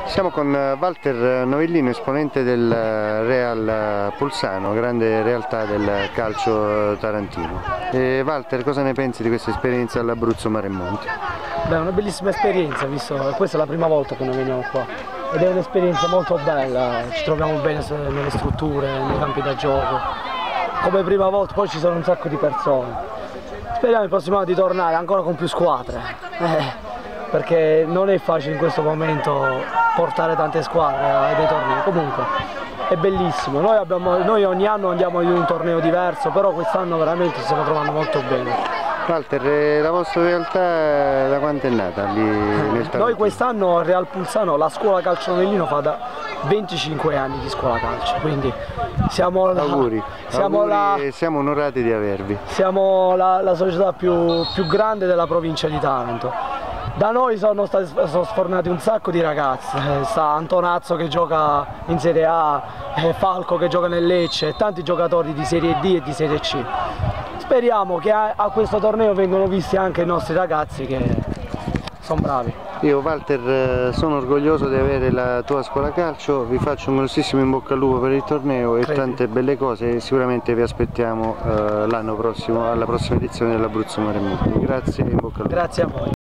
Siamo con Walter Novellino, esponente del Real Pulsano, grande realtà del calcio tarantino. Walter, cosa ne pensi di questa esperienza all'Abruzzo Mare e Monti? Beh, è una bellissima esperienza, visto che questa è la prima volta che noi veniamo qua ed è un'esperienza molto bella, ci troviamo bene nelle strutture, nei campi da gioco, come prima volta. Poi ci sono un sacco di persone, speriamo il prossimo anno di tornare ancora con più squadre, perché non è facile in questo momento portare tante squadre ai dei tornei. Comunque è bellissimo, noi ogni anno andiamo in un torneo diverso, però quest'anno veramente ci stiamo trovando molto bene. Walter, la vostra realtà da quanto è nata lì nel Tarantino? Noi quest'anno al Real Pulsano, la scuola calcio Novellino fa da 25 anni di scuola calcio, quindi siamo Auguri, siamo onorati di avervi. Siamo la società più grande della provincia di Taranto. Da noi sono sfornati un sacco di ragazzi, sta Antonazzo che gioca in Serie A, Falco che gioca nel Lecce, e tanti giocatori di Serie D e di Serie C. Speriamo che a questo torneo vengano visti anche i nostri ragazzi che sono bravi. Io Walter sono orgoglioso di avere la tua scuola calcio, vi faccio un grossissimo in bocca al lupo per il torneo e tante belle cose, e sicuramente vi aspettiamo l'anno prossimo alla prossima edizione dell'Abruzzo Mare e Monti. Grazie e in bocca al lupo. Grazie a voi.